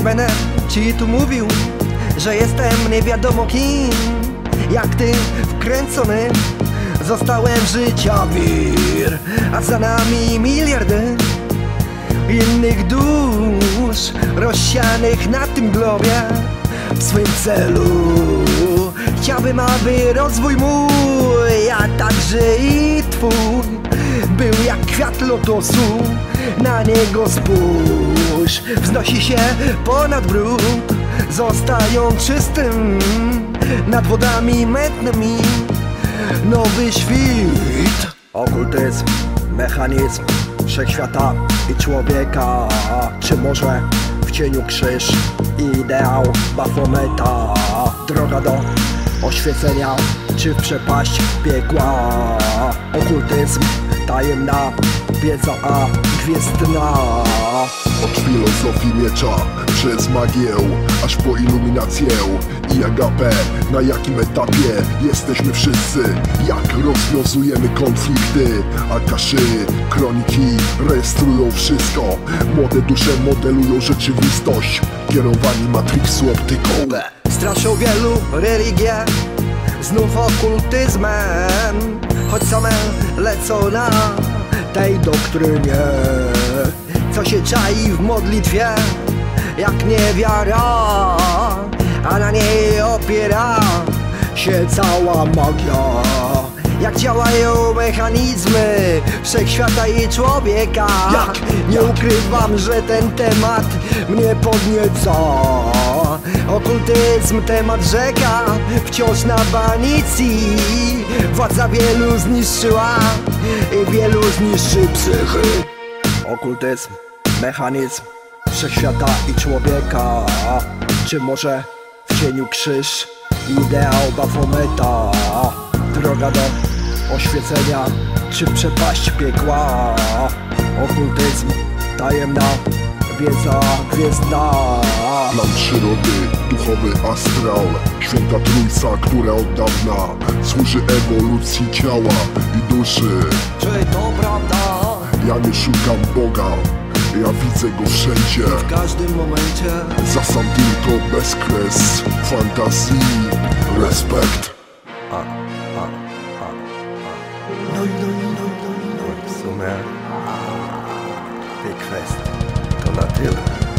Nie będę ci tu mówił, że jestem nie wiadomo kim. Jak ty wkręcony zostałem w życia wir, a za nami miliardy innych dusz rozsianych na tym globie. W swym celu chciałbym, aby rozwój mój, a także i twój był jak kwiat lotosu. Na niego spójrz, wznosi się ponad brud, zostają czystym nad wodami mętnymi. Nowy świt, okultyzm, mechanizm wszechświata i człowieka. Czy może w cieniu krzyż i ideał Bafometa? Droga do oświecenia, czy w przepaść piekła? Okultyzm, tajemna wiedza, a gwiezdna. Od filozofii miecza, przez magię, aż po iluminację i agapę. Na jakim etapie jesteśmy wszyscy? Jak rozwiązujemy konflikty? Akaszy, kroniki rejestrują wszystko. Młode dusze modelują rzeczywistość, kierowani Matrixu optyką. Straszą wielu religie, znów okultyzmem, choć same lecą na tej doktrynie. Co się czai w modlitwie, jak niewiara, a na niej opiera się cała magia. Jak działają mechanizmy wszechświata i człowieka. Nie ukrywam, że ten temat mnie podnieca. Okultyzm, temat rzeka, wciąż na banicji. Władza wielu zniszczyła i wielu zniszczy psychy. Okultyzm, mechanizm wszechświata i człowieka. Czy może w cieniu krzyż, ideał Bafometa? Droga do oświecenia, czy przepaść piekła? Okultyzm, tajemna wiedza gwiezdna. Plan przyrody, duchowy astral, święta trójca, która od dawna służy ewolucji ciała i duszy. Czy to prawda? Ja nie szukam Boga, ja widzę Go wszędzie, w każdym momencie. Zasam tylko bezkres fantazji, respekt. No w sumie tej kwestii to na tyle.